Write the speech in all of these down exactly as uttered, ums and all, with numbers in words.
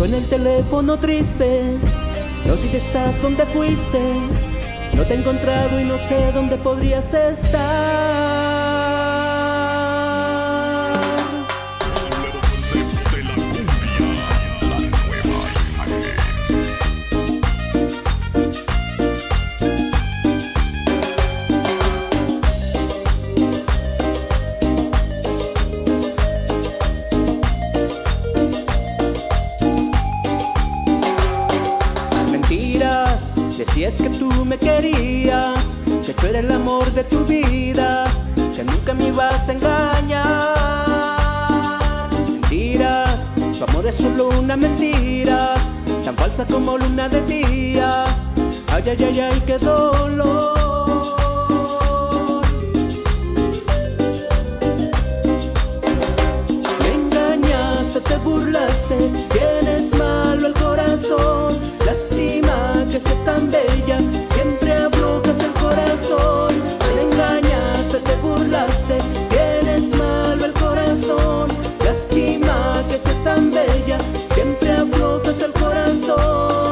Suena el teléfono triste, no sé si estás donde fuiste. No te he encontrado y no sé dónde podrías estar. Decías que tú me querías, que tú eres el amor de tu vida, que nunca me ibas a engañar. Mentiras, tu amor es solo una mentira, tan falsa como luna de día. Ay, ay, ay, ay, qué dolor. Me engañaste, te burlaste, tienes malo el corazón. Lástima que seas tan bella, siempre aflojas el corazón. Me engañaste, te burlaste, tienes malo el corazón. Lástima que seas tan bella, siempre aflojas el corazón.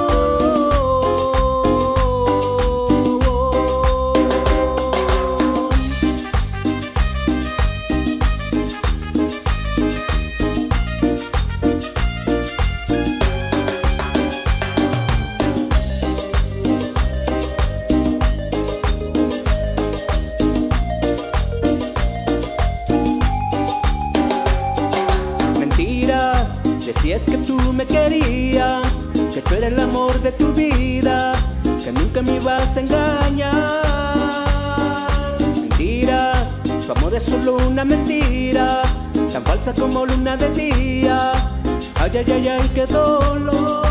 Decías que tú me querías, que tú eres el amor de tu vida, que nunca me ibas a engañar. Mentiras, tu amor es solo una mentira, tan falsa como luna de día. Ay, ay, ay, ay, qué dolor.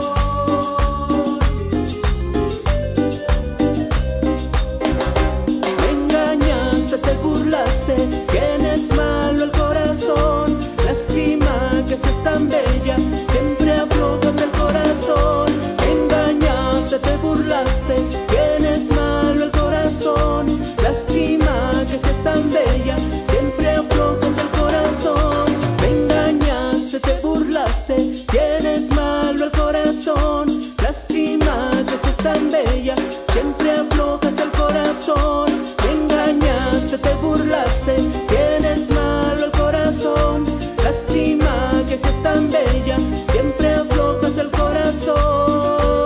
Me engañaste, te burlaste, tienes malo el corazón. Lástima que seas tan bella, siempre aflojas el corazón. Me engañaste, te burlaste, tienes malo el corazón. Lástima que seas tan bella, siempre aflojas el corazón. Me engañaste, te burlaste, tienes malo el corazón. Lástima que seas tan bella, siempre aflojas el corazón. Me engañaste, te burlaste, tienes malo el corazón. Lástima que seas tan bella, siempre aflojas el corazón.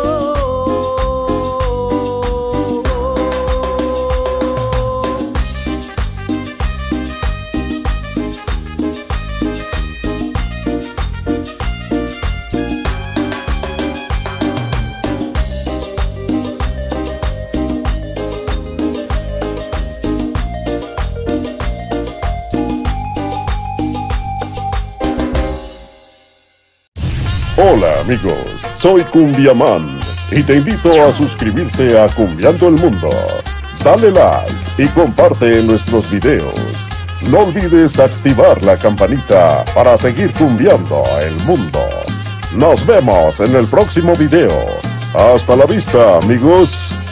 Hola amigos, soy Cumbiaman y te invito a suscribirte a Cumbiando el Mundo. Dale like y comparte nuestros videos. No olvides activar la campanita para seguir cumbiando el mundo. Nos vemos en el próximo video. Hasta la vista amigos.